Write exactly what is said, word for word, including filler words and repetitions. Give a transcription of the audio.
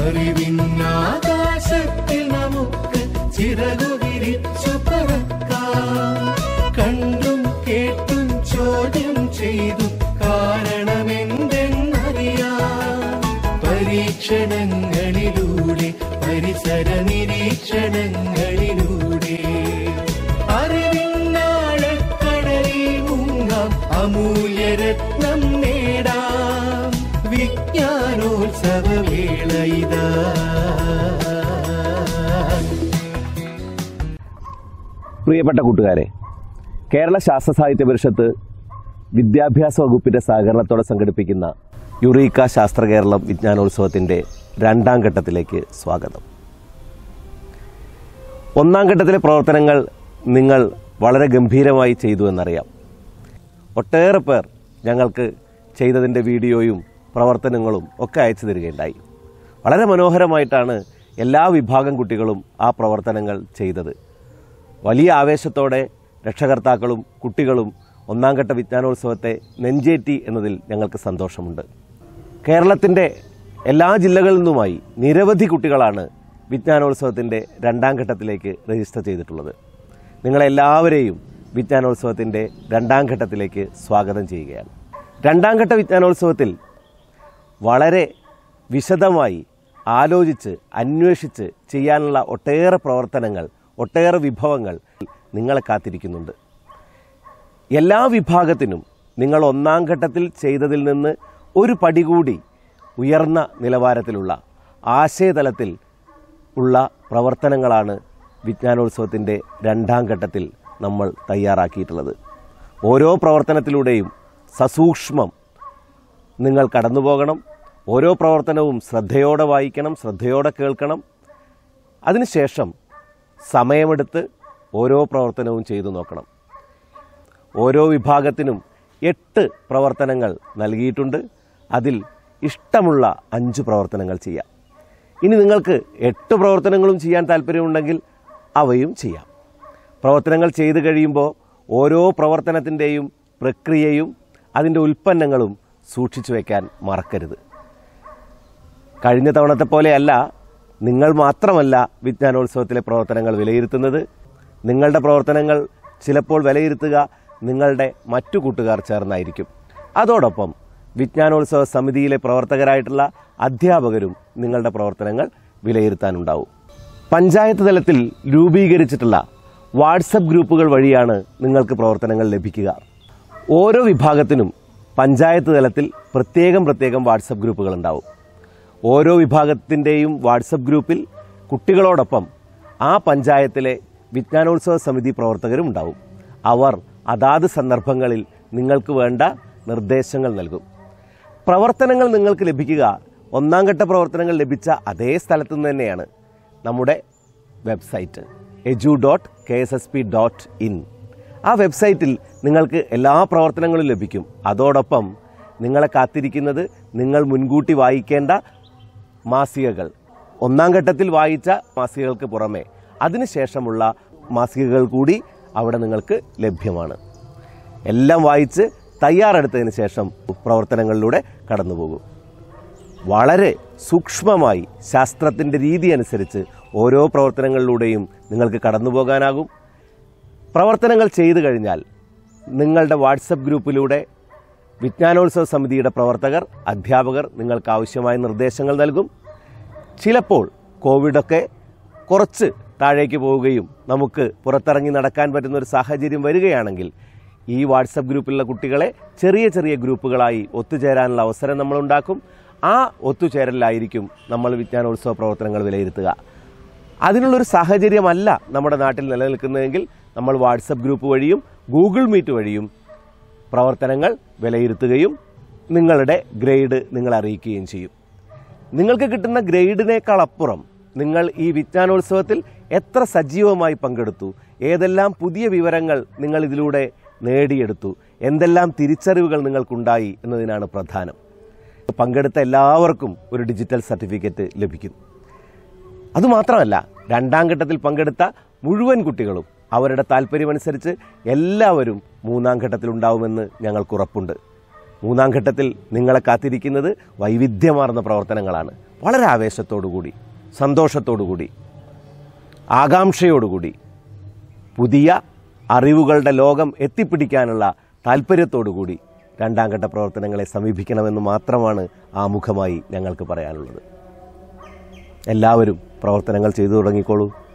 അറിവിന്നാകാശത്തിൽ നമുക്ക് ചിറകു വിരിച്ചു പറക്കാം. കണ്ടും കേട്ടും ചോദ്യം ചെയ്തു കാരണമെന്തെന്നറിയാം. പരീക്ഷണങ്ങളിലൂടെ പരിസര നിരീക്ഷണങ്ങളിലൂടെ അറിവിന്നാഴക്കടലിൽ മുങ്ങാം, അമൂല്യരത്നം നേടാം. വിജ്ഞാനോത്സവവേള ഇതാ. പ്രിയപ്പെട്ട കൂട്ടുകാരെ, കേരള ശാസ്ത്ര സാഹിത്യ പരിഷത്ത് വിദ്യാഭ്യാസ വകുപ്പിൻ്റെ സഹകരണത്തോടെ സംഘടിപ്പിക്കുന്ന യുറീക്ക ശാസ്ത്ര കേരളം വിജ്ഞാനോത്സവത്തിൻ്റെ രണ്ടാം ഘട്ടത്തിലേക്ക് സ്വാഗതം. ഒന്നാം ഘട്ടത്തിലെ പ്രവർത്തനങ്ങൾ നിങ്ങൾ വളരെ ഗംഭീരമായി ചെയ്തു എന്നറിയാം. ഒട്ടേറെ പേർ ഞങ്ങൾക്ക് ചെയ്തതിൻ്റെ വീഡിയോയും പ്രവർത്തനങ്ങളും ഒക്കെ അയച്ചു തരികയുണ്ടായി. വളരെ മനോഹരമായിട്ടാണ് എല്ലാ വിഭാഗം കുട്ടികളും ആ പ്രവർത്തനങ്ങൾ ചെയ്തത്. വലിയ ആവേശത്തോടെ രക്ഷകർത്താക്കളും കുട്ടികളും ഒന്നാം ഘട്ട വിജ്ഞാനോത്സവത്തെ നെഞ്ചേറ്റി എന്നതിൽ ഞങ്ങൾക്ക് സന്തോഷമുണ്ട്. കേരളത്തിൻ്റെ എല്ലാ ജില്ലകളിൽ നിന്നുമായി നിരവധി കുട്ടികളാണ് വിജ്ഞാനോത്സവത്തിൻ്റെ രണ്ടാം ഘട്ടത്തിലേക്ക് രജിസ്റ്റർ ചെയ്തിട്ടുള്ളത്. നിങ്ങളെല്ലാവരെയും വിജ്ഞാനോത്സവത്തിൻ്റെ രണ്ടാം ഘട്ടത്തിലേക്ക് സ്വാഗതം ചെയ്യുകയാണ്. രണ്ടാം ഘട്ട വിജ്ഞാനോത്സവത്തിൽ വളരെ വിശദമായി ആലോചിച്ച് അന്വേഷിച്ച് ചെയ്യാനുള്ള ഒട്ടേറെ പ്രവർത്തനങ്ങൾ, ഒട്ടേറെ വിഭവങ്ങൾ നിങ്ങളെ കാത്തിരിക്കുന്നുണ്ട്. എല്ലാ വിഭാഗത്തിനും നിങ്ങൾ ഒന്നാം ഘട്ടത്തിൽ ചെയ്തതിൽ നിന്ന് ഒരു പടി കൂടി ഉയർന്ന നിലവാരത്തിലുള്ള ആശയതലത്തിൽ ഉള്ള പ്രവർത്തനങ്ങളാണ് വിജ്ഞാനോത്സവത്തിൻ്റെ രണ്ടാം ഘട്ടത്തിൽ നമ്മൾ തയ്യാറാക്കിയിട്ടുള്ളത്. ഓരോ പ്രവർത്തനത്തിലൂടെയും സസൂക്ഷ്മം നിങ്ങൾ കടന്നു പോകണം. ഓരോ പ്രവർത്തനവും ശ്രദ്ധയോടെ വായിക്കണം, ശ്രദ്ധയോടെ കേൾക്കണം. അതിനുശേഷം സമയമെടുത്ത് ഓരോ പ്രവർത്തനവും ചെയ്തു നോക്കണം. ഓരോ വിഭാഗത്തിനും എട്ട് പ്രവർത്തനങ്ങൾ നൽകിയിട്ടുണ്ട്. അതിൽ ഇഷ്ടമുള്ള അഞ്ച് പ്രവർത്തനങ്ങൾ ചെയ്യാം. ഇനി നിങ്ങൾക്ക് എട്ട് പ്രവർത്തനങ്ങളും ചെയ്യാൻ താല്പര്യമുണ്ടെങ്കിൽ അവയും ചെയ്യാം. പ്രവർത്തനങ്ങൾ ചെയ്തു കഴിയുമ്പോൾ ഓരോ പ്രവർത്തനത്തിൻ്റെയും പ്രക്രിയയും അതിൻ്റെ ഉൽപ്പന്നങ്ങളും സൂക്ഷിച്ചു വയ്ക്കാൻ മറക്കരുത്. കഴിഞ്ഞ തവണത്തെ പോലെയല്ല, നിങ്ങൾ മാത്രമല്ല വിജ്ഞാനോത്സവത്തിലെ പ്രവർത്തനങ്ങൾ വിലയിരുത്തുന്നത്. നിങ്ങളുടെ പ്രവർത്തനങ്ങൾ ചിലപ്പോൾ വിലയിരുത്തുക നിങ്ങളുടെ മറ്റു കൂട്ടുകാർ ചേർന്നായിരിക്കും. അതോടൊപ്പം വിജ്ഞാനോത്സവ സമിതിയിലെ പ്രവർത്തകരായിട്ടുള്ള അധ്യാപകരും നിങ്ങളുടെ പ്രവർത്തനങ്ങൾ വിലയിരുത്താനുണ്ടാവും. പഞ്ചായത്ത് തലത്തിൽ രൂപീകരിച്ചിട്ടുള്ള വാട്സപ്പ് ഗ്രൂപ്പുകൾ വഴിയാണ് നിങ്ങൾക്ക് പ്രവർത്തനങ്ങൾ ലഭിക്കുക. ഓരോ വിഭാഗത്തിനും പഞ്ചായത്ത് തലത്തിൽ പ്രത്യേകം പ്രത്യേകം വാട്സപ്പ് ഗ്രൂപ്പുകൾ ഉണ്ടാവും. ഓരോ വിഭാഗത്തിൻ്റെയും വാട്സപ്പ് ഗ്രൂപ്പിൽ കുട്ടികളോടൊപ്പം ആ പഞ്ചായത്തിലെ വിജ്ഞാനോത്സവ സമിതി പ്രവർത്തകരും ഉണ്ടാവും. അവർ അതാത് സന്ദർഭങ്ങളിൽ നിങ്ങൾക്ക് വേണ്ട നിർദ്ദേശങ്ങൾ നൽകും. പ്രവർത്തനങ്ങൾ നിങ്ങൾക്ക് ലഭിക്കുക ഒന്നാം ഘട്ട പ്രവർത്തനങ്ങൾ ലഭിച്ച അതേ സ്ഥലത്തു നിന്ന് തന്നെയാണ്. നമ്മുടെ website edu dot K S S P dot in. ആ വെബ്സൈറ്റിൽ നിങ്ങൾക്ക് എല്ലാ പ്രവർത്തനങ്ങളും ലഭിക്കും. അതോടൊപ്പം നിങ്ങളെ കാത്തിരിക്കുന്നത് നിങ്ങൾ മുൻകൂട്ടി വായിക്കേണ്ട മാസികകൾ. ഒന്നാം ഘട്ടത്തിൽ വായിച്ച മാസികകൾക്ക് പുറമെ അതിനുശേഷമുള്ള മാസികകൾ കൂടി അവിടെ നിങ്ങൾക്ക് ലഭ്യമാണ്. എല്ലാം വായിച്ച് തയ്യാറെടുത്തതിന് ശേഷം പ്രവർത്തനങ്ങളിലൂടെ കടന്നുപോകും. വളരെ സൂക്ഷ്മമായി ശാസ്ത്രത്തിൻ്റെ രീതി അനുസരിച്ച് ഓരോ പ്രവർത്തനങ്ങളിലൂടെയും നിങ്ങൾക്ക് കടന്നു പോകാനാകും. പ്രവർത്തനങ്ങൾ ചെയ്തു കഴിഞ്ഞാൽ നിങ്ങളുടെ വാട്സപ്പ് ഗ്രൂപ്പിലൂടെ വിജ്ഞാനോത്സവ സമിതിയുടെ പ്രവർത്തകർ, അധ്യാപകർ നിങ്ങൾക്ക് ആവശ്യമായ നിർദ്ദേശങ്ങൾ നൽകും. ചിലപ്പോൾ കോവിഡൊക്കെ കുറച്ച് താഴേക്ക് പോവുകയും നമുക്ക് പുറത്തിറങ്ങി നടക്കാൻ പറ്റുന്ന ഒരു സാഹചര്യം വരികയാണെങ്കിൽ ഈ വാട്സപ്പ് ഗ്രൂപ്പിലുള്ള കുട്ടികളെ ചെറിയ ചെറിയ ഗ്രൂപ്പുകളായി ഒത്തുചേരാനുള്ള അവസരം നമ്മൾ ഉണ്ടാക്കും. ആ ഒത്തുചേരലിലായിരിക്കും നമ്മൾ വിജ്ഞാനോത്സവ പ്രവർത്തനങ്ങൾ വിലയിരുത്തുക. അതിനുള്ളൊരു സാഹചര്യമല്ല നമ്മുടെ നാട്ടിൽ നിലനിൽക്കുന്നതെങ്കിൽ നമ്മൾ വാട്സപ്പ് ഗ്രൂപ്പ് വഴിയും ഗൂഗിൾ മീറ്റ് വഴിയും പ്രവർത്തനങ്ങൾ വിലയിരുത്തുകയും നിങ്ങളുടെ ഗ്രേഡ് നിങ്ങൾ അറിയിക്കുകയും ചെയ്യും. നിങ്ങൾക്ക് കിട്ടുന്ന ഗ്രേഡിനേക്കാൾ അപ്പുറം നിങ്ങൾ ഈ വിജ്ഞാനോത്സവത്തിൽ എത്ര സജീവമായി പങ്കെടുത്തു, ഏതെല്ലാം പുതിയ വിവരങ്ങൾ നിങ്ങൾ ഇതിലൂടെ നേടിയെടുത്തു, എന്തെല്ലാം തിരിച്ചറിവുകൾ നിങ്ങൾക്കുണ്ടായി എന്നതിനാണ് പ്രധാനം. പങ്കെടുത്ത എല്ലാവർക്കും ഒരു ഡിജിറ്റൽ സർട്ടിഫിക്കറ്റ് ലഭിക്കും. അതുമാത്രമല്ല, രണ്ടാം ഘട്ടത്തിൽ പങ്കെടുത്ത മുഴുവൻ കുട്ടികളും അവരുടെ താല്പര്യമനുസരിച്ച് എല്ലാവരും മൂന്നാം ഘട്ടത്തിലുണ്ടാവുമെന്ന് ഞങ്ങൾക്ക് ഉറപ്പുണ്ട്. മൂന്നാം ഘട്ടത്തിൽ നിങ്ങളെ കാത്തിരിക്കുന്നത് വൈവിധ്യമാർന്ന പ്രവർത്തനങ്ങളാണ്. വളരെ ആവേശത്തോടുകൂടി, സന്തോഷത്തോടുകൂടി, ആകാംക്ഷയോടുകൂടി പുതിയ അറിവുകളുടെ ലോകം എത്തിപ്പിടിക്കാനുള്ള താല്പര്യത്തോടുകൂടി രണ്ടാം ഘട്ട പ്രവർത്തനങ്ങളെ സമീപിക്കണമെന്ന് മാത്രമാണ് ആമുഖമായി ഞങ്ങൾക്ക് പറയാനുള്ളത്. എല്ലാവരും പ്രവർത്തനങ്ങൾ ചെയ്തു തുടങ്ങിക്കോളൂ.